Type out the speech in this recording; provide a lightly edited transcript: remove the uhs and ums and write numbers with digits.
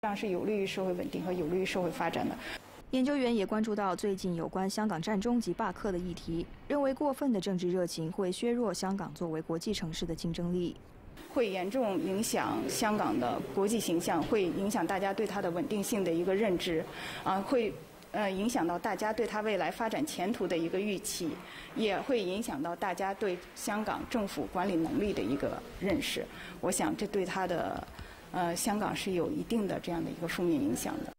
这样是有利于社会稳定和有利于社会发展的。 研究员也关注到最近有关香港战中及罢课的议题，认为过分的政治热情会削弱香港作为国际城市的竞争力， 会严重影响香港的国际形象，会影响大家对它的稳定性的一个认知，会影响到大家对它未来发展前途的一个预期，也会影响到大家对香港政府管理能力的一个认识。我想这对它的香港是有一定的这样的一个负面影响的。